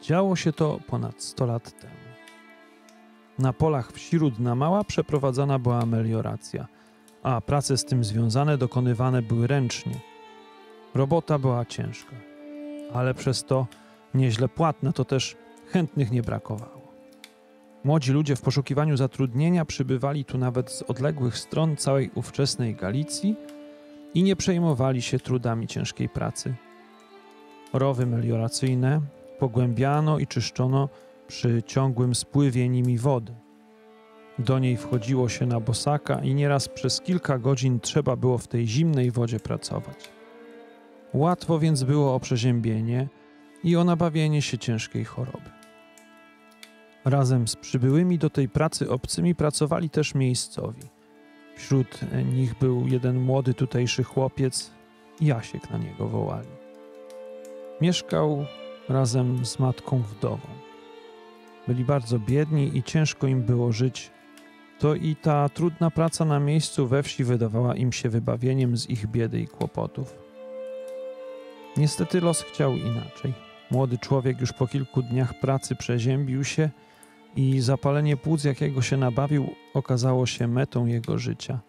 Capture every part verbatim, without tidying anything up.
Działo się to ponad sto lat temu. Na polach wsi Rudna-Mała przeprowadzana była melioracja, a prace z tym związane dokonywane były ręcznie. Robota była ciężka, ale przez to nieźle płatna, to też chętnych nie brakowało. Młodzi ludzie w poszukiwaniu zatrudnienia przybywali tu nawet z odległych stron całej ówczesnej Galicji i nie przejmowali się trudami ciężkiej pracy. Rowy melioracyjne pogłębiano i czyszczono przy ciągłym spływie nimi wody. Do niej wchodziło się na bosaka i nieraz przez kilka godzin trzeba było w tej zimnej wodzie pracować. Łatwo więc było o przeziębienie i o nabawienie się ciężkiej choroby. Razem z przybyłymi do tej pracy obcymi pracowali też miejscowi. Wśród nich był jeden młody tutejszy chłopiec, Jasiek na niego wołali. Mieszkał razem z matką wdową. Byli bardzo biedni i ciężko im było żyć. To i ta trudna praca na miejscu we wsi wydawała im się wybawieniem z ich biedy i kłopotów. Niestety los chciał inaczej. Młody człowiek już po kilku dniach pracy przeziębił się i zapalenie płuc, jakiego się nabawił, okazało się metą jego życia.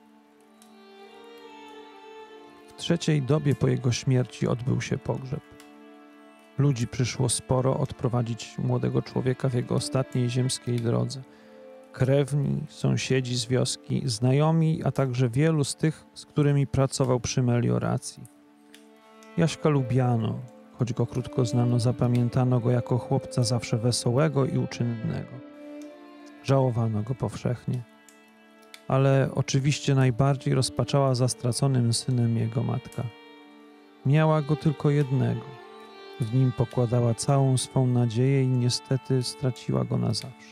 W trzeciej dobie po jego śmierci odbył się pogrzeb. Ludzi przyszło sporo odprowadzić młodego człowieka w jego ostatniej ziemskiej drodze. Krewni, sąsiedzi z wioski, znajomi, a także wielu z tych, z którymi pracował przy melioracji. Jaśka lubiano, choć go krótko znano, zapamiętano go jako chłopca zawsze wesołego i uczynnego. Żałowano go powszechnie, ale oczywiście najbardziej rozpaczała za straconym synem jego matka. Miała go tylko jednego, w nim pokładała całą swą nadzieję i niestety straciła go na zawsze.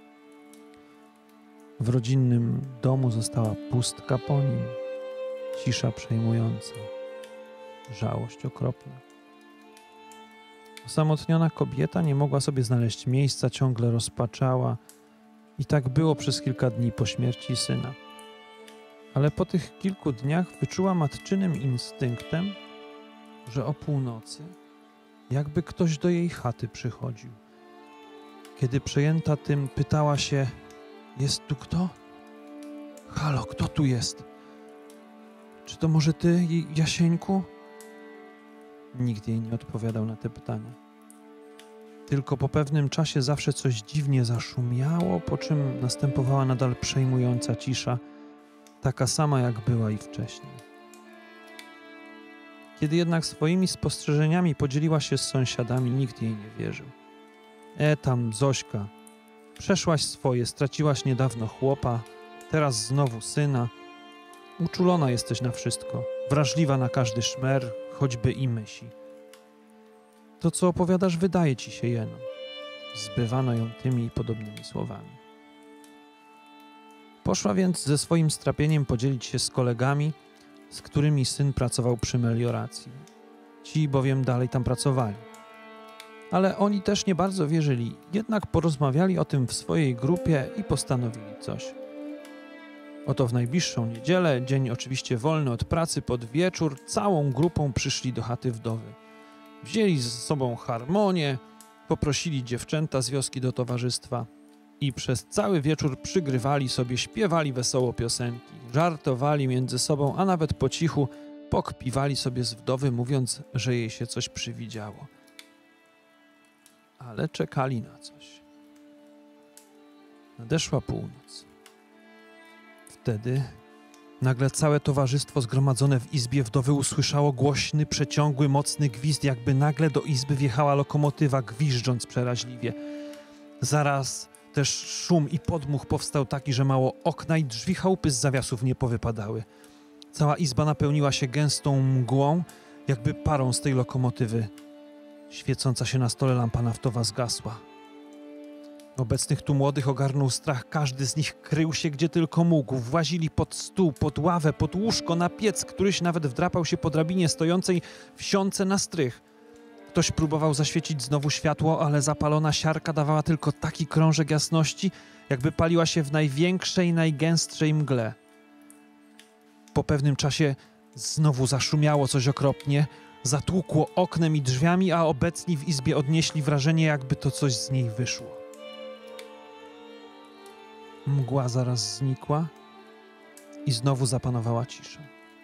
W rodzinnym domu została pustka po nim, cisza przejmująca, żałość okropna. Osamotniona kobieta nie mogła sobie znaleźć miejsca, ciągle rozpaczała i tak było przez kilka dni po śmierci syna. Ale po tych kilku dniach wyczuła matczynym instynktem, że o północy jakby ktoś do jej chaty przychodził. Kiedy przejęta tym pytała się: jest tu kto? Halo, kto tu jest? Czy to może ty, Jasieńku? Nikt jej nie odpowiadał na te pytania. Tylko po pewnym czasie zawsze coś dziwnie zaszumiało, po czym następowała nadal przejmująca cisza, taka sama jak była i wcześniej. Kiedy jednak swoimi spostrzeżeniami podzieliła się z sąsiadami, nikt jej nie wierzył. E tam, Zośka, przeszłaś swoje, straciłaś niedawno chłopa, teraz znowu syna. Uczulona jesteś na wszystko, wrażliwa na każdy szmer, choćby i myśli. To, co opowiadasz, wydaje ci się jeno. Zbywano ją tymi i podobnymi słowami. Poszła więc ze swoim strapieniem podzielić się z kolegami, z którymi syn pracował przy melioracji. Ci bowiem dalej tam pracowali. Ale oni też nie bardzo wierzyli, jednak porozmawiali o tym w swojej grupie i postanowili coś. Oto w najbliższą niedzielę, dzień oczywiście wolny od pracy, pod wieczór, całą grupą przyszli do chaty wdowy. Wzięli z sobą harmonię, poprosili dziewczęta z wioski do towarzystwa i przez cały wieczór przygrywali sobie, śpiewali wesoło piosenki, żartowali między sobą, a nawet po cichu pokpiwali sobie z wdowy, mówiąc, że jej się coś przywidziało. Ale czekali na coś. Nadeszła północ. Wtedy nagle całe towarzystwo zgromadzone w izbie wdowy usłyszało głośny, przeciągły, mocny gwizd, jakby nagle do izby wjechała lokomotywa, gwiżdżąc przeraźliwie. Zaraz też szum i podmuch powstał taki, że mało okna i drzwi chałupy z zawiasów nie powypadały. Cała izba napełniła się gęstą mgłą, jakby parą z tej lokomotywy. Świecąca się na stole lampa naftowa zgasła. Obecnych tu młodych ogarnął strach, każdy z nich krył się gdzie tylko mógł. Włazili pod stół, pod ławę, pod łóżko, na piec, któryś nawet wdrapał się po drabinie stojącej w siące na strych. Ktoś próbował zaświecić znowu światło, ale zapalona siarka dawała tylko taki krążek jasności, jakby paliła się w największej, najgęstszej mgle. Po pewnym czasie znowu zaszumiało coś okropnie, zatłukło oknem i drzwiami, a obecni w izbie odnieśli wrażenie, jakby to coś z niej wyszło. Mgła zaraz znikła i znowu zapanowała cisza.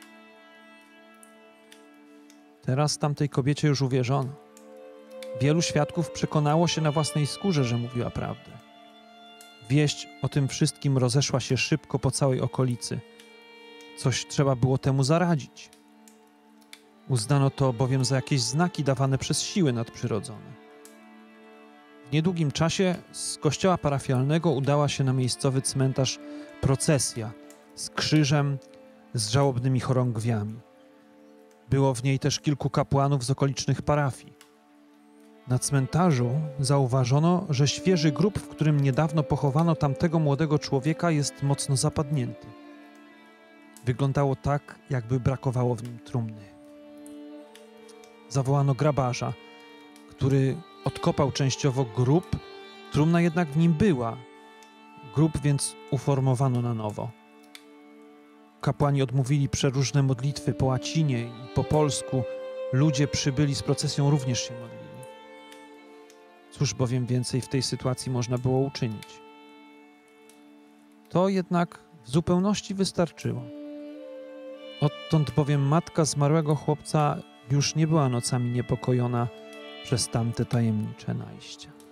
Teraz tamtej kobiecie już uwierzono. Wielu świadków przekonało się na własnej skórze, że mówiła prawdę. Wieść o tym wszystkim rozeszła się szybko po całej okolicy. Coś trzeba było temu zaradzić. Uznano to bowiem za jakieś znaki dawane przez siły nadprzyrodzone. W niedługim czasie z kościoła parafialnego udała się na miejscowy cmentarz procesja z krzyżem, z żałobnymi chorągwiami. Było w niej też kilku kapłanów z okolicznych parafii. Na cmentarzu zauważono, że świeży grób, w którym niedawno pochowano tamtego młodego człowieka, jest mocno zapadnięty. Wyglądało tak, jakby brakowało w nim trumny. Zawołano grabarza, który odkopał częściowo grób, trumna jednak w nim była. Grób więc uformowano na nowo. Kapłani odmówili przeróżne modlitwy po łacinie i po polsku. Ludzie przybyli z procesją również się modlili. Cóż bowiem więcej w tej sytuacji można było uczynić? To jednak w zupełności wystarczyło. Odtąd bowiem matka zmarłego chłopca już nie była nocami niepokojona przez tamte tajemnicze najścia.